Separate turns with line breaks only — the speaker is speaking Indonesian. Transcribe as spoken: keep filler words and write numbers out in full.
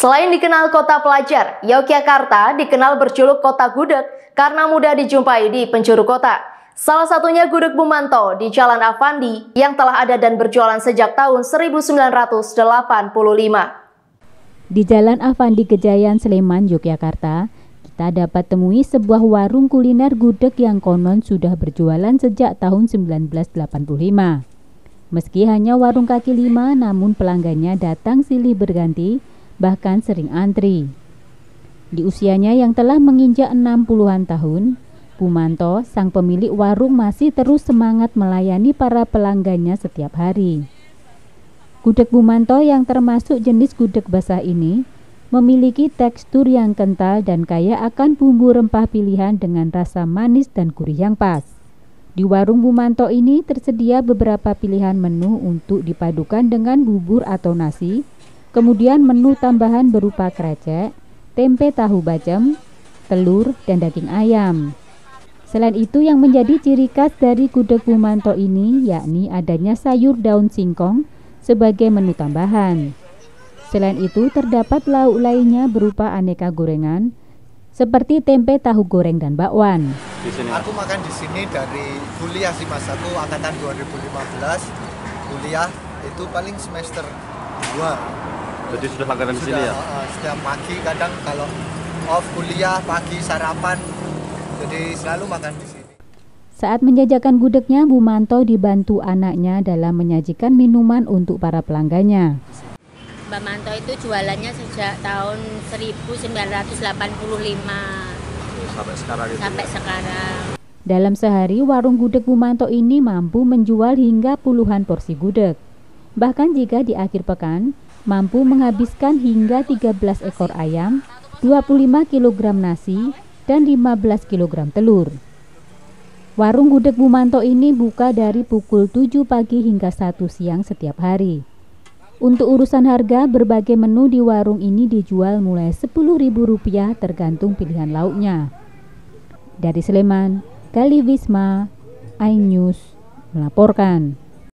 Selain dikenal kota pelajar, Yogyakarta dikenal berjuluk kota gudeg karena mudah dijumpai di penjuru kota. Salah satunya Gudeg Bumanto di Jalan Avandi yang telah ada dan berjualan sejak tahun seribu sembilan ratus delapan puluh lima.
Di Jalan Avandi Gejayan, Sleman, Yogyakarta, kita dapat temui sebuah warung kuliner gudeg yang konon sudah berjualan sejak tahun seribu sembilan ratus delapan puluh lima. Meski hanya warung kaki lima, namun pelanggannya datang silih berganti, bahkan sering antri. Di usianya yang telah menginjak enam puluhan tahun, Bumanto, sang pemilik warung, masih terus semangat melayani para pelanggannya setiap hari. Gudeg Bumanto yang termasuk jenis gudeg basah ini memiliki tekstur yang kental dan kaya akan bumbu rempah pilihan dengan rasa manis dan gurih yang pas. Di warung Bumanto ini tersedia beberapa pilihan menu untuk dipadukan dengan bubur atau nasi, kemudian menu tambahan berupa krecek, tempe tahu bacem, telur, dan daging ayam. Selain itu, yang menjadi ciri khas dari Gudeg Bumanto ini yakni adanya sayur daun singkong sebagai menu tambahan. Selain itu, terdapat lauk lainnya berupa aneka gorengan seperti tempe tahu goreng dan bakwan.
Di sini. Aku makan di sini dari kuliah sih Mas. Aku angkatan dua ribu lima belas. Kuliah itu paling semester dua.
Jadi sudah langganan di sini ya?
Uh, setiap pagi, kadang kalau off kuliah, pagi sarapan, jadi selalu makan di sini.
Saat menjajakan gudegnya, Bumanto dibantu anaknya dalam menyajikan minuman untuk para pelanggannya.
Mbak Manto itu jualannya sejak tahun seribu sembilan ratus delapan puluh lima
sampai sekarang. Itu
sampai
ya?
sekarang.
Dalam sehari, warung Gudeg Bumanto ini mampu menjual hingga puluhan porsi gudeg. Bahkan jika di akhir pekan, mampu menghabiskan hingga tiga belas ekor ayam, dua puluh lima kilogram nasi, dan lima belas kilogram telur. Warung Gudeg Bumanto ini buka dari pukul tujuh pagi hingga satu siang setiap hari. Untuk urusan harga, berbagai menu di warung ini dijual mulai sepuluh ribu rupiah tergantung pilihan lauknya. Dari Sleman, Gali Wisma, iNews melaporkan.